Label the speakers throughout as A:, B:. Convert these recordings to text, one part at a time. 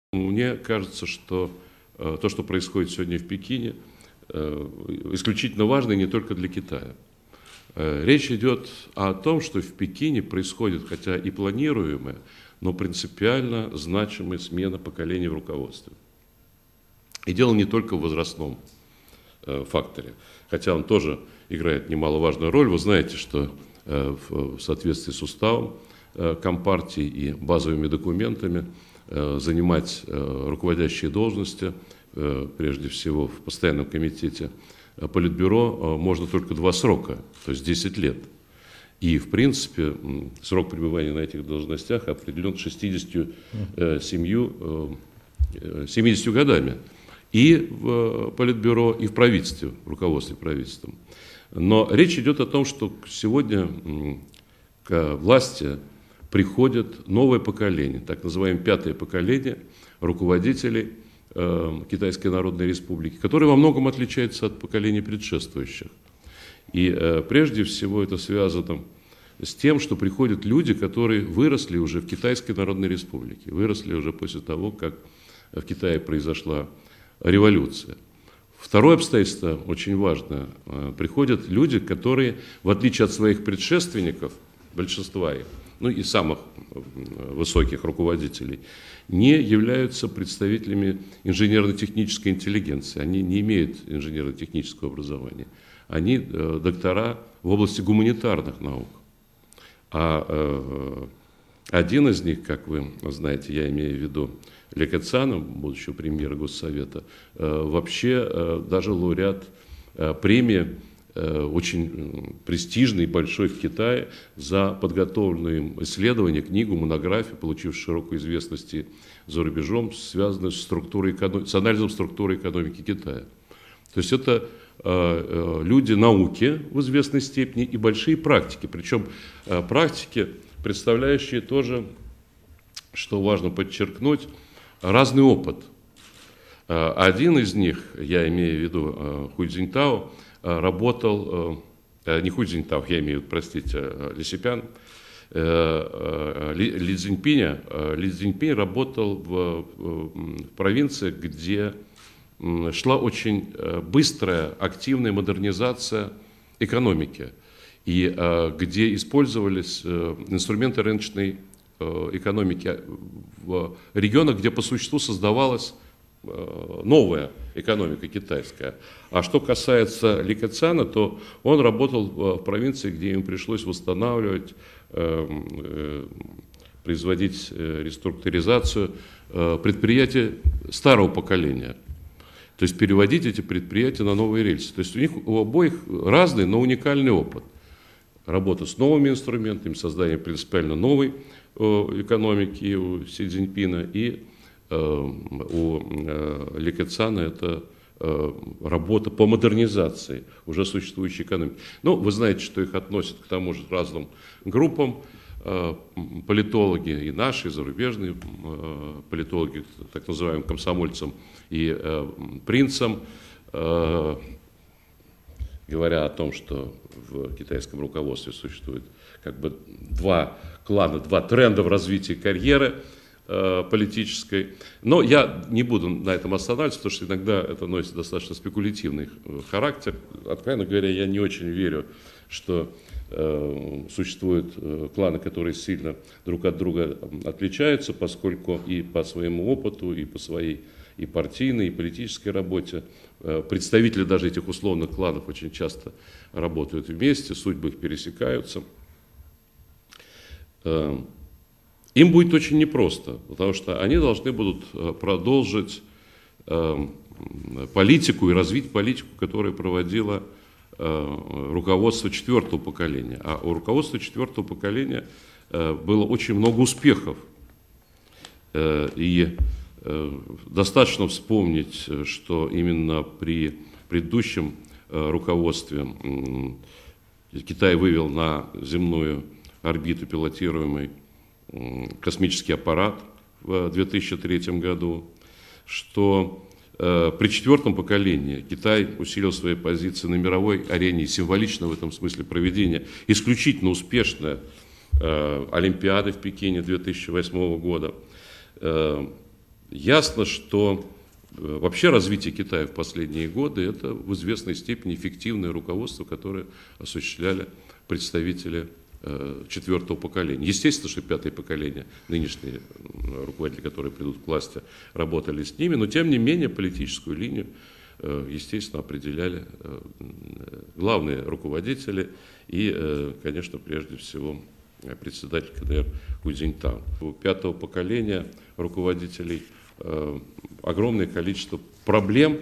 A: Мне кажется, что то, что происходит сегодня в Пекине, исключительно важно не только для Китая. Речь идет о том, что в Пекине происходит, хотя и планируемая, но принципиально значимая смена поколений в руководстве. И дело не только в возрастном факторе, хотя он тоже играет немаловажную роль. Вы знаете, что в соответствии с уставом Компартии и базовыми документами занимать руководящие должности, прежде всего в постоянном комитете Политбюро, можно только 2 срока, то есть 10 лет. И, в принципе, срок пребывания на этих должностях определен 70 годами. И в Политбюро, и в правительстве, в руководстве правительством. Но речь идет о том, что сегодня к власти приходит новое поколение, так называемое 5-е поколение руководителей Китайской Народной Республики, которое во многом отличается от поколений предшествующих. И прежде всего это связано с тем, что приходят люди, которые выросли уже в Китайской Народной Республике, выросли уже после того, как в Китае произошла революция. Второе обстоятельство очень важно. Приходят люди, которые, в отличие от своих предшественников, большинства их, ну и самых высоких руководителей, не являются представителями инженерно-технической интеллигенции. Они не имеют инженерно-технического образования. Они доктора в области гуманитарных наук. А один из них, как вы знаете, я имею в виду Ли Кэцана, будущего премьера Госсовета, вообще даже лауреат премии, очень престижный и большой в Китае, за подготовленные им исследования, книгу, монографию, получившую широкую известность за рубежом, связанную с анализом структуры экономики Китая. То есть это люди науки в известной степени и большие практики. Причем практики, представляющие тоже, что важно подчеркнуть, разный опыт. Один из них, я имею в виду Хуй Цзиньтао, работал, не Хуй Цзиньтао, я имею в виду, простите, Ли Сипян, Ли Цзиньпинь работал в провинции, где шла очень быстрая, активная модернизация экономики, и где использовались инструменты рыночной экономики в регионах, где по существу создавалась новая экономика китайская. А что касается Ли Кэцана, то он работал в провинции, где им пришлось восстанавливать, производить реструктуризацию предприятий старого поколения. То есть переводить эти предприятия на новые рельсы. То есть у них у обоих разный, но уникальный опыт. Работа с новыми инструментами, создание принципиально новой экономики у Си Цзиньпина, и у Ли Кэцана это работа по модернизации уже существующей экономики. Ну, вы знаете, что их относят к тому же разным группам, политологи, и наши, и зарубежные политологи, так называемым комсомольцам и принцам, говоря о том, что в китайском руководстве существует как бы 2 клана, 2 тренда в развитии карьеры политической. Но я не буду на этом останавливаться, потому что иногда это носит достаточно спекулятивный характер. Откровенно говоря, я не очень верю, что существуют кланы, которые сильно друг от друга отличаются, поскольку и по своему опыту, и по своей и партийной, и политической работе представители даже этих условных кланов очень часто работают вместе, судьбы их пересекаются. Им будет очень непросто, потому что они должны будут продолжить политику и развить политику, которую проводило руководство 4-го поколения. А у руководства 4-го поколения было очень много успехов. И достаточно вспомнить, что именно при предыдущем руководстве Китай вывел на земную орбиту пилотируемый космический аппарат в 2003 году, что при 4-м поколении Китай усилил свои позиции на мировой арене, и символично в этом смысле проведение исключительно успешной Олимпиады в Пекине 2008 года, ясно, что вообще развитие Китая в последние годы – это в известной степени эффективное руководство, которое осуществляли представители четвертого поколения. Естественно, что пятое поколение, нынешние руководители, которые придут к власти, работали с ними, но тем не менее политическую линию, естественно, определяли главные руководители и, конечно, прежде всего, председатель КНР Hu Jintao. У пятого поколения руководителей огромное количество проблем,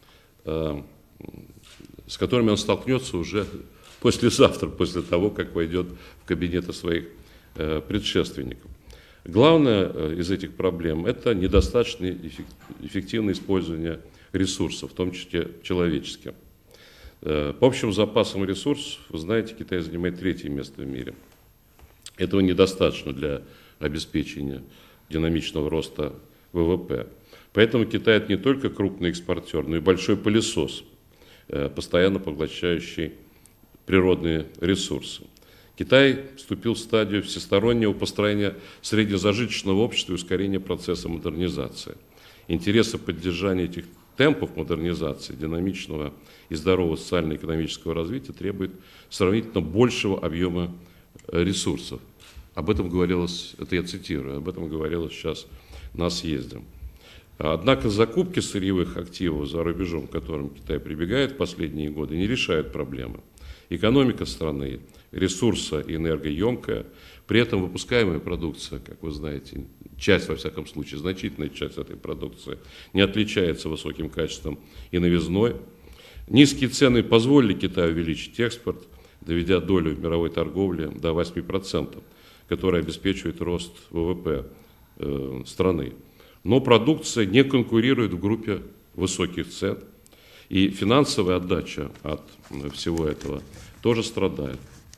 A: с которыми он столкнется уже послезавтра, после того, как войдет в кабинеты своих предшественников. Главное из этих проблем – это недостаточное эффективное использование ресурсов, в том числе человеческих. По общим запасам ресурсов, вы знаете, Китай занимает 3-е место в мире. Этого недостаточно для обеспечения динамичного роста ВВП. Поэтому Китай – это не только крупный экспортер, но и большой пылесос, постоянно поглощающий природные ресурсы. Китай вступил в стадию всестороннего построения среднезажиточного общества и ускорения процесса модернизации. Интересы поддержания этих темпов модернизации, динамичного и здорового социально-экономического развития требует сравнительно большего объема ресурсов. Об этом говорилось, это я цитирую, об этом говорилось сейчас на съезде. Однако закупки сырьевых активов за рубежом, к которым Китай прибегает в последние годы, не решают проблемы. Экономика страны, ресурса и энергоемкая, при этом выпускаемая продукция, как вы знаете, часть, во всяком случае, значительная часть этой продукции не отличается высоким качеством и новизной. Низкие цены позволили Китаю увеличить экспорт, доведя долю в мировой торговле до 8%, которая обеспечивает рост ВВП страны. Но продукция не конкурирует в группе высоких цен, и финансовая отдача от всего этого тоже страдает.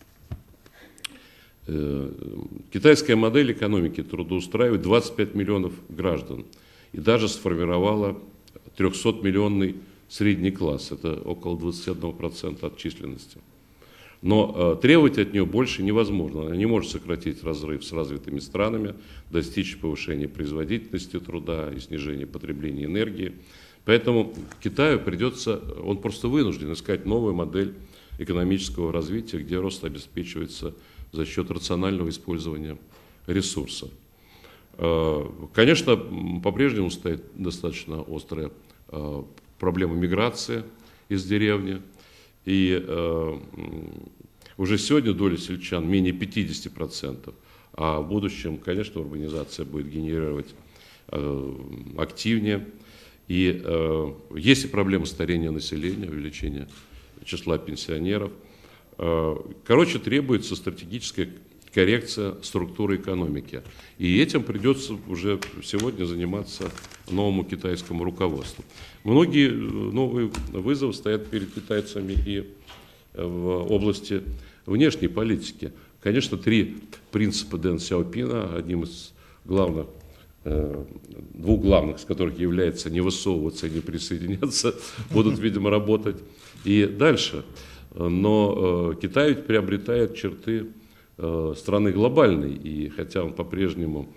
A: Китайская модель экономики трудоустраивает 25 миллионов граждан и даже сформировала 300-миллионный средний класс, это около 21% от численности. Но требовать от нее больше невозможно. Она не может сократить разрыв с развитыми странами, достичь повышения производительности труда и снижения потребления энергии. Поэтому Китаю придется, он просто вынужден искать новую модель экономического развития, где рост обеспечивается за счет рационального использования ресурсов. Конечно, по-прежнему стоит достаточно острая проблема миграции из деревни. И уже сегодня доля сельчан менее 50%, а в будущем, конечно, урбанизация будет генерировать активнее. И есть и проблема старения населения, увеличения числа пенсионеров. Короче, требуется стратегическая коррекция структуры экономики. И этим придется уже сегодня заниматься новому китайскому руководству. Многие новые вызовы стоят перед китайцами и в области внешней политики. Конечно, 3 принципа Дэн Сяопина, одним из главных, 2 главных, из которых является не высовываться и не присоединяться, будут, видимо, работать и дальше. Но Китай ведь приобретает черты страны глобальной, и хотя он по-прежнему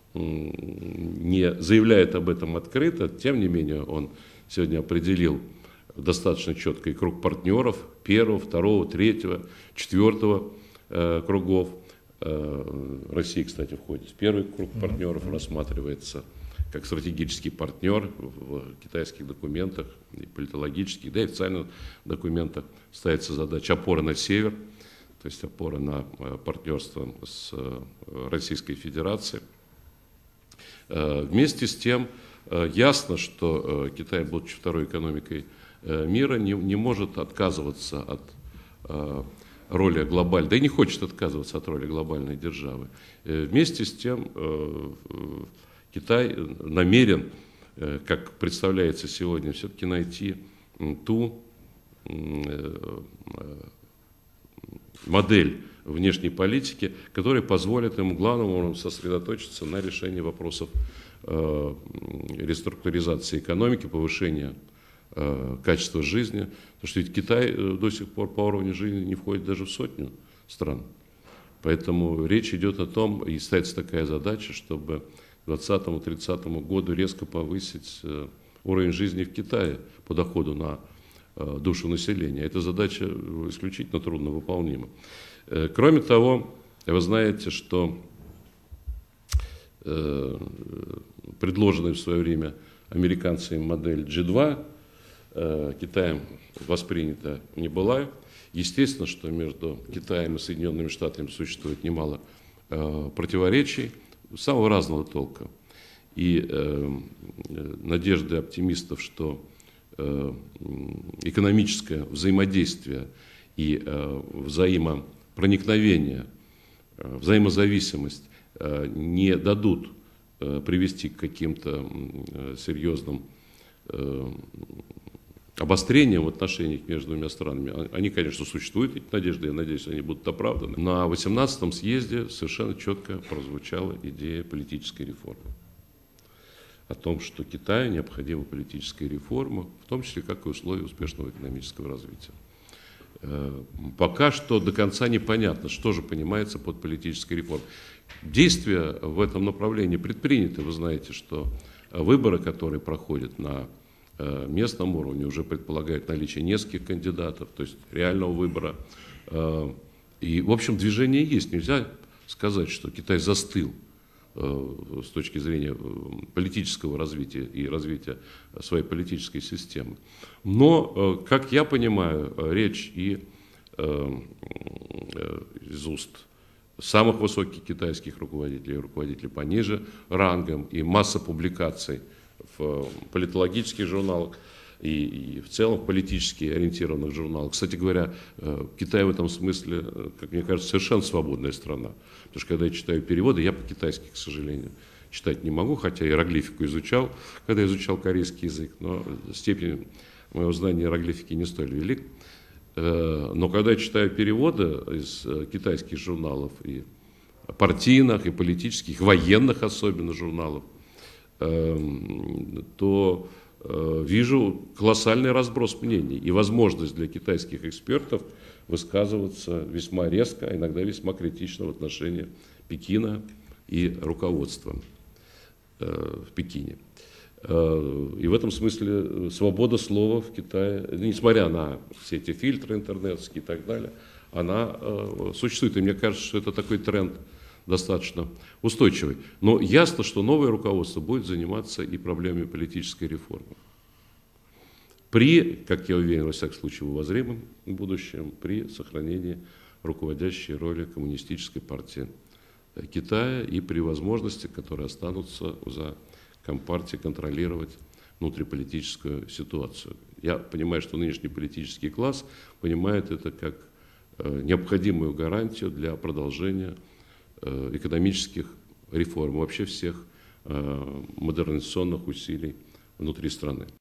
A: не заявляет об этом открыто, тем не менее он сегодня определил достаточно четкий круг партнеров, 1, 2, 3, 4 кругов. Россия, кстати, входит в 1 круг партнеров, рассматривается как стратегический партнер в китайских документах, и политологических, да и официальных документах ставится задача опоры на север, то есть опора на партнерство с Российской Федерацией. Вместе с тем ясно, что Китай, будучи 2-й экономикой мира, не может отказываться от роли глобальной, да и не хочет отказываться от роли глобальной державы. Вместе с тем Китай намерен, как представляется сегодня, все-таки найти ту модель внешней политики, которая позволит ему главным образом сосредоточиться на решении вопросов реструктуризации экономики, повышения качества жизни. Потому что ведь Китай до сих пор по уровню жизни не входит даже в 100 стран. Поэтому речь идет о том, и ставится такая задача, чтобы 2020-2030 году резко повысить уровень жизни в Китае по доходу на душу населения. Эта задача исключительно трудно выполнима. Кроме того, вы знаете, что предложенная в свое время американцами модель G2 Китаем воспринята не была. Естественно, что между Китаем и Соединенными Штатами существует немало противоречий самого разного толка. И надежды оптимистов, что экономическое взаимодействие и взаимопроникновение, взаимозависимость не дадут привести к каким-то серьезным обострениям в отношениях между двумя странами. Они, конечно, существуют, эти надежды, я надеюсь, они будут оправданы. На 18-м съезде совершенно четко прозвучала идея политической реформы. О том, что Китаю необходима политическая реформа, в том числе как и условия успешного экономического развития. Пока что до конца непонятно, что же понимается под политической реформой. Действия в этом направлении предприняты. Вы знаете, что выборы, которые проходят на местном уровне, уже предполагают наличие нескольких кандидатов, то есть реального выбора. И, в общем, движение есть. Нельзя сказать, что Китай застыл с точки зрения политического развития и развития своей политической системы. Но, как я понимаю, речь и из уст самых высоких китайских руководителей, руководителей пониже рангом, и масса публикаций в политологических журналах и в целом в политически ориентированных журналах. Кстати говоря, Китай в этом смысле, как мне кажется, совершенно свободная страна. Потому что когда я читаю переводы, я по-китайски, к сожалению, читать не могу, хотя иероглифику изучал, когда изучал корейский язык, но степень моего знания иероглифики не столь велик. Но когда я читаю переводы из китайских журналов, и партийных, и политических, военных особенно журналов, то вижу колоссальный разброс мнений и возможность для китайских экспертов высказываться весьма резко, а иногда весьма критично в отношении Пекина и руководства в Пекине. И в этом смысле свобода слова в Китае, несмотря на все эти фильтры интернетские и так далее, она существует. И мне кажется, что это такой тренд достаточно устойчивый. Но ясно, что новое руководство будет заниматься и проблемами политической реформы. При, как я уверен, во всяком случае, в обозримом будущем, при сохранении руководящей роли коммунистической партии Китая и при возможности, которые останутся за Компартией, контролировать внутриполитическую ситуацию. Я понимаю, что нынешний политический класс понимает это как необходимую гарантию для продолжения экономических реформ, вообще всех модернизационных усилий внутри страны.